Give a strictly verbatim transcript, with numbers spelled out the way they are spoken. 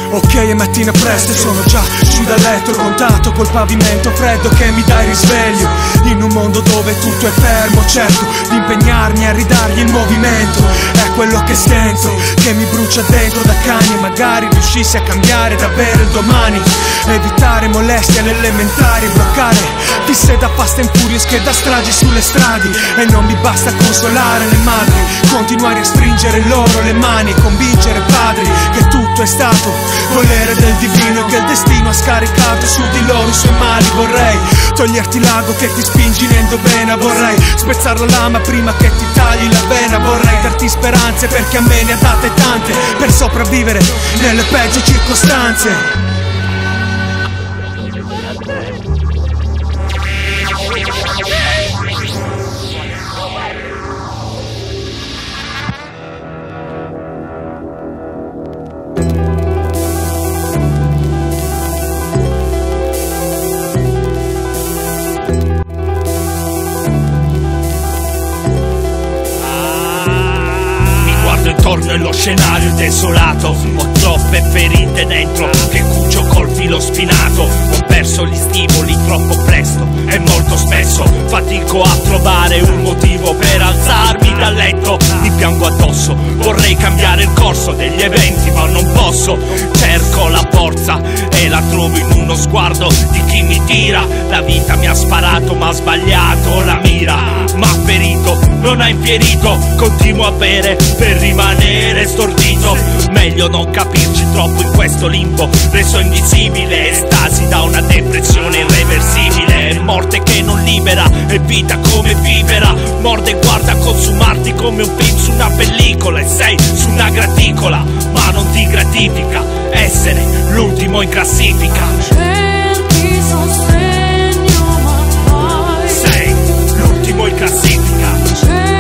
Ok, è mattina presto e sono già giù dal letto, contatto col pavimento freddo che mi dà il risveglio. In un mondo dove tutto è fermo cerco di impegnarmi a ridargli il movimento. È quello che stento, che mi brucia dentro da cani. E magari riuscissi a cambiare davvero il domani. Evitare molestie alle elementari, bloccare fisse da Fast and Furious che da stragi sulle strade. E non mi basta consolare le madri, continuare a stringere loro le mani, convincere padri che tutto è stato volere del divino e che il destino ha scaricato su di loro i suoi mali. Vorrei toglierti l'ago che ti spingi in endovena, vorrei spezzare la lama prima che ti tagli la vena. Vorrei darti speranze perché a me ne ha date tante, per sopravvivere nelle peggio circostanze. Intorno e lo scenario è desolato, ho troppe ferite dentro che cucio col filo spinato. Ho perso gli stimoli troppo presto e molto spesso fatico a trovare un motivo per alzarmi dal letto. Mi piango addosso, vorrei cambiare il corso degli eventi ma non posso. Cerco la forza e la trovo in uno sguardo di chi mi tira. La vita mi ha sparato ma ha sbagliato la mira, m'ha ferito, non ha infierito. Continuo a bere per rimanere stordito. Meglio non capirci troppo in questo limbo reso invisibile. Estasi da una depressione irreversibile. Morte che non libera e vita come vivera. Morde e guarda consumarti come un film su una pellicola. E sei su una graticola ma non ti gratifica essere l'ultimo in classifica. Sei l'ultimo in classifica.